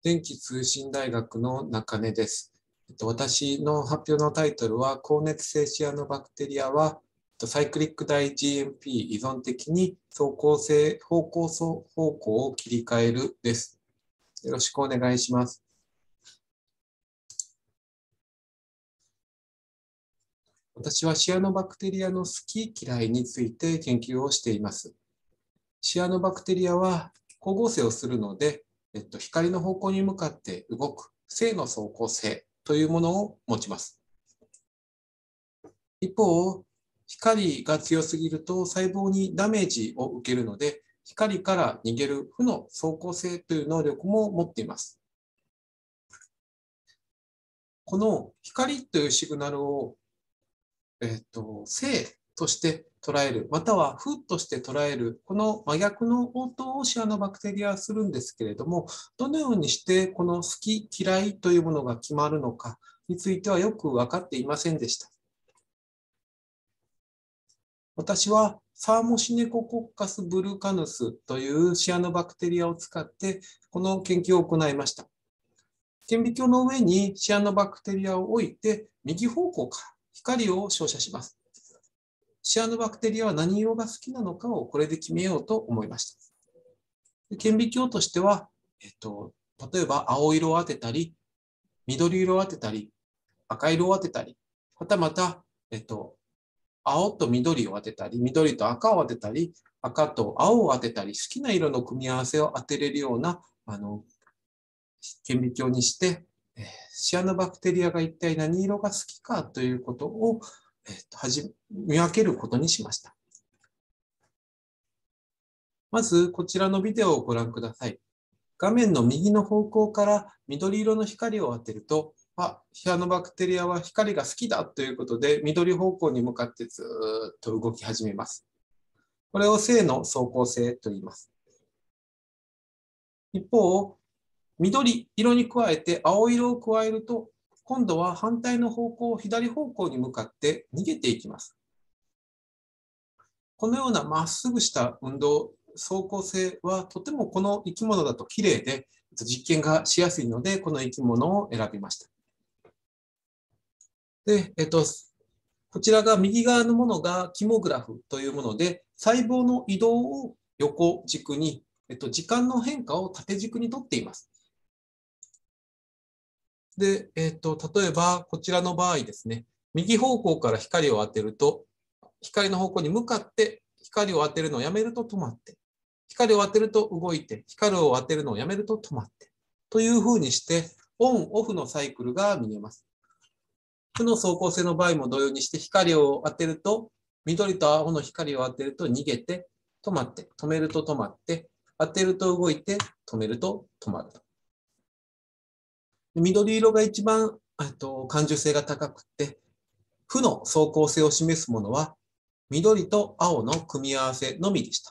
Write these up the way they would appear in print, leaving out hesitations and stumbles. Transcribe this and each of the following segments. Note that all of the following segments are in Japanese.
電気通信大学の中根です。私の発表のタイトルは、高熱性シアノバクテリアは、サイクリック大 GMP 依存的に走行性方向を切り替えるです。よろしくお願いします。私はシアノバクテリアの好き嫌いについて研究をしています。シアノバクテリアは光合成をするので、光の方向に向かって動く正の走行性というものを持ちます。一方、光が強すぎると細胞にダメージを受けるので、光から逃げる負の走行性という能力も持っています。この光というシグナルを、正として捉える、または負として捉える、この真逆の応答をシアノバクテリアはするんですけれども、どのようにしてこの好き嫌いというものが決まるのかについてはよく分かっていませんでした。私はサーモシネココッカスブルカヌスというシアノバクテリアを使ってこの研究を行いました。顕微鏡の上にシアノバクテリアを置いて右方向から光を照射します。シアノバクテリアは何色が好きなのかをこれで決めようと思いました。顕微鏡としては、例えば青色を当てたり、緑色を当てたり、赤色を当てたり、はたまた、青と緑を当てたり、緑と赤を当てたり、赤と青を当てたり、好きな色の組み合わせを当てれるような顕微鏡にして、シアノバクテリアが一体何色が好きかということを、見分けることにしました。まず、こちらのビデオをご覧ください。画面の右の方向から緑色の光を当てると、シアノバクテリアは光が好きだということで、緑方向に向かってずっと動き始めます。これを正の走行性と言います。一方、緑色に加えて青色を加えると、今度は反対の方向、左方向に向かって逃げていきます。このようなまっすぐした運動、走行性はとてもこの生き物だと綺麗で、実験がしやすいので、この生き物を選びました。で、こちらが右側のものがキモグラフというもので、細胞の移動を横軸に、時間の変化を縦軸にとっています。で、例えばこちらの場合ですね、右方向から光を当てると、光の方向に向かって光を当てるのをやめると止まって、光を当てると動いて、光を当てるのをやめると止まって、というふうにして、オン・オフのサイクルが見えます。負の走行性の場合も同様にして、光を当てると、緑と青の光を当てると逃げて、止まって、止めると止まって、当てると動いて、止めると止まると。緑色が一番感受性が高くて、負の走行性を示すものは、緑と青の組み合わせのみでした。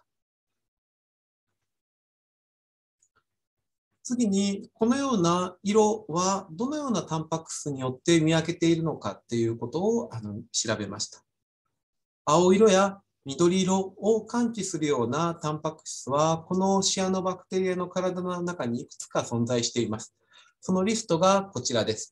次に、このような色はどのようなタンパク質によって見分けているのかっていうことを調べました。青色や緑色を感知するようなタンパク質は、このシアノバクテリアの体の中にいくつか存在しています。そのリストがこちらです。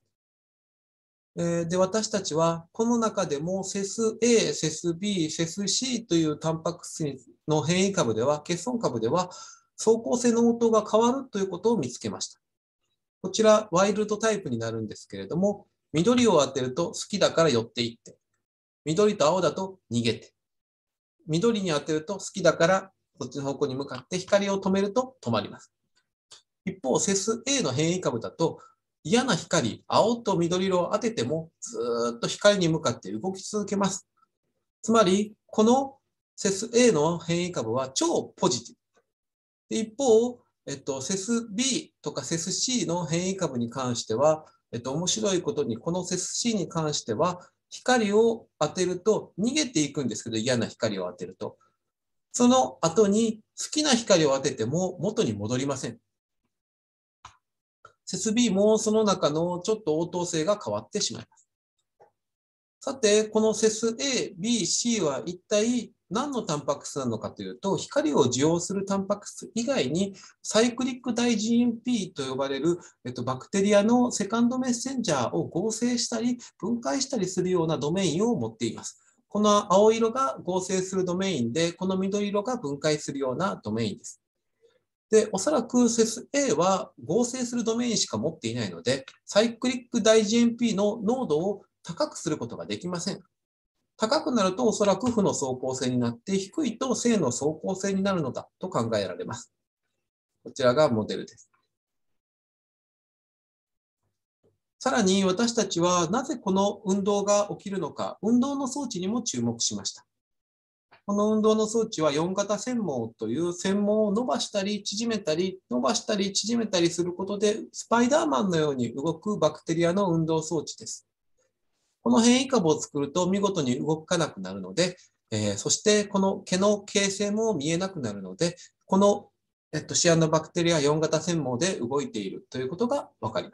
で、私たちはこの中でもセス A、セス B、セス C というタンパク質の変異株では、欠損株では、走行性の応答が変わるということを見つけました。こちら、ワイルドタイプになるんですけれども、緑を当てると好きだから寄っていって、緑と青だと逃げて、緑に当てると好きだからこっちの方向に向かって光を止めると止まります。一方、セス A の変異株だと、嫌な光、青と緑色を当ててもずっと光に向かって動き続けます。つまり、このセス A の変異株は超ポジティブ。一方、セス B とかセス C の変異株に関しては、面白いことに、このセス C に関しては、光を当てると逃げていくんですけど、嫌な光を当てると。その後に好きな光を当てても元に戻りません。セス B もその中のちょっと応答性が変わってしまいます。さて、このセス A、B、C は一体何のタンパク質なのかというと、光を受容するタンパク質以外に、サイクリックダイ GMP と呼ばれる、バクテリアのセカンドメッセンジャーを合成したり、分解したりするようなドメインを持っています。この青色が合成するドメインで、この緑色が分解するようなドメインです。で、おそらく SES-A は合成するドメインしか持っていないので、サイクリックダイ GMP の濃度を高くすることができません。高くなるとおそらく負の相構性になって、低いと正の相構性になるのだと考えられます。こちらがモデルです。さらに私たちはなぜこの運動が起きるのか、運動の装置にも注目しました。この運動の装置は4型繊毛という繊毛を伸ばしたり縮めたり、伸ばしたり縮めたりすることで、スパイダーマンのように動くバクテリアの運動装置です。この変異株を作ると見事に動かなくなるので、そしてこの毛の形成も見えなくなるので、この、シアノバクテリア4型繊毛で動いているということがわかります。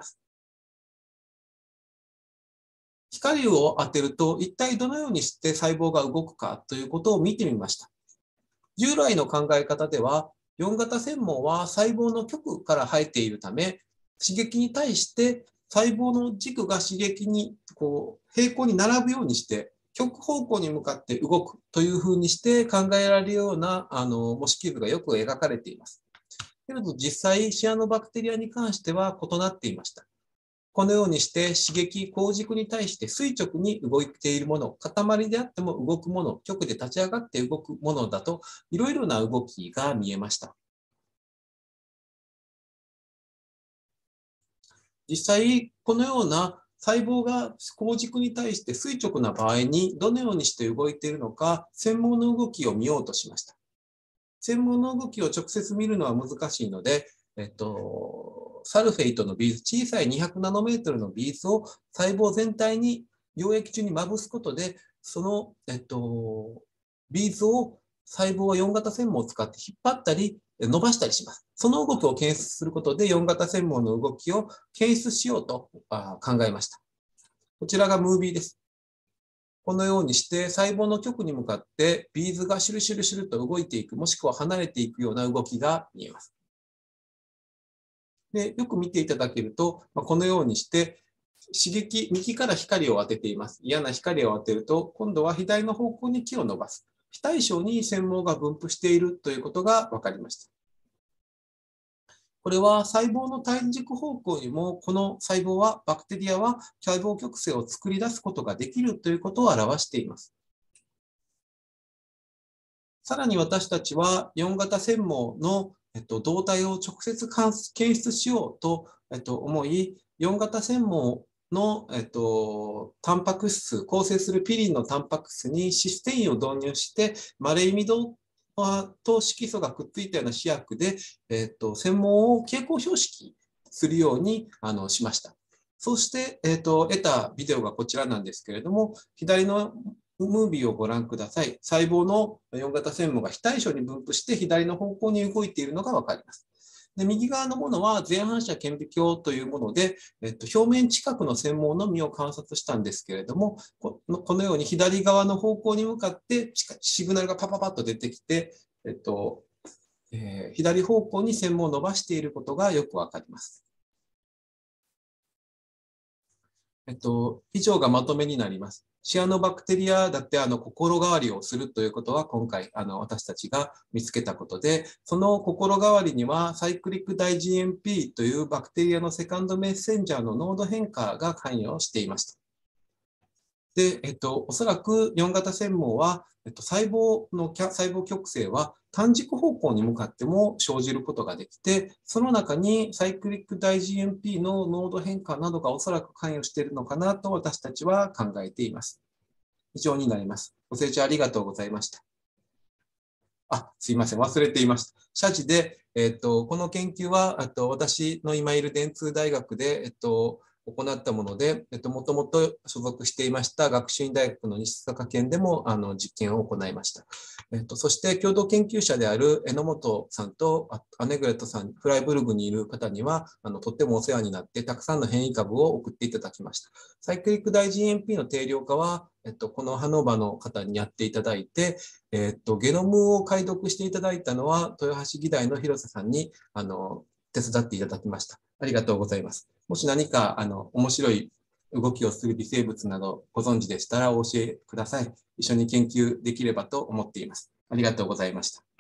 光を当てると一体どのようにして細胞が動くかということを見てみました。従来の考え方では、4型繊毛は細胞の極から生えているため、刺激に対して細胞の軸が刺激に平行に並ぶようにして、極方向に向かって動くというふうにして考えられるような模式図がよく描かれています。けれど実際、シアノバクテリアに関しては異なっていました。このようにして刺激、光軸に対して垂直に動いているもの、塊であっても動くもの、極で立ち上がって動くものだと、いろいろな動きが見えました。実際、このような細胞が光軸に対して垂直な場合にどのようにして動いているのか、繊毛の動きを見ようとしました。繊毛の動きを直接見るのは難しいので、サルフェイトのビーズ、小さい200ナノメートルのビーズを細胞全体に溶液中にまぶすことで、その、ビーズを細胞は4型繊毛を使って引っ張ったり伸ばしたりします。その動きを検出することで4型繊毛の動きを検出しようと考えました。こちらがムービーです。このようにして細胞の極に向かってビーズがシュルシュルシュルと動いていく、もしくは離れていくような動きが見えます。で、よく見ていただけると、このようにして刺激、右から光を当てています。嫌な光を当てると、今度は左の方向に木を伸ばす。非対称に繊毛が分布しているということが分かりました。これは細胞の体軸方向にも、この細胞は、バクテリアは細胞極性を作り出すことができるということを表しています。さらに私たちは4型繊毛の動態を直接検出しようと思い、4型繊毛のタンパク質、構成するピリンのタンパク質にシステインを導入して、マレイミドと色素がくっついたような試薬で、繊毛を蛍光標識するようにしました。そして、得たビデオがこちらなんですけれども、左のムービーをご覧ください。細胞の4型繊毛が非対称に分布して左の方向に動いているのがわかります。で、右側のものは前反射顕微鏡というもので、表面近くの繊毛のみを観察したんですけれども、このように左側の方向に向かってシグナルがパパパッと出てきて、左方向に繊毛を伸ばしていることがよくわかります。以上がまとめになります。シアノバクテリアだって心変わりをするということは今回私たちが見つけたことで、その心変わりにはサイクリックダイ GMP というバクテリアのセカンドメッセンジャーの濃度変化が関与していました。で、おそらく4型繊毛は、細胞極性は単軸方向に向かっても生じることができて、その中にサイクリックダイ GMP の濃度変化などがおそらく関与しているのかなと私たちは考えています。以上になります。ご清聴ありがとうございました。すいません、忘れていました。謝辞で、この研究は私の今いる電通大学で、 行ったもので、もともと所属していました学習院大学の西阪研でも実験を行いました。そして共同研究者である榎本さんとアネグレットさん、フライブルグにいる方にはとってもお世話になって、たくさんの変異株を送っていただきました。サイクリック大 GMP の定量化は、このハノーバの方にやっていただいて、ゲノムを解読していただいたのは、豊橋技大の広瀬さんに手伝っていただきました。ありがとうございます。もし何か面白い動きをする微生物などご存知でしたらお教えください。一緒に研究できればと思っています。ありがとうございました。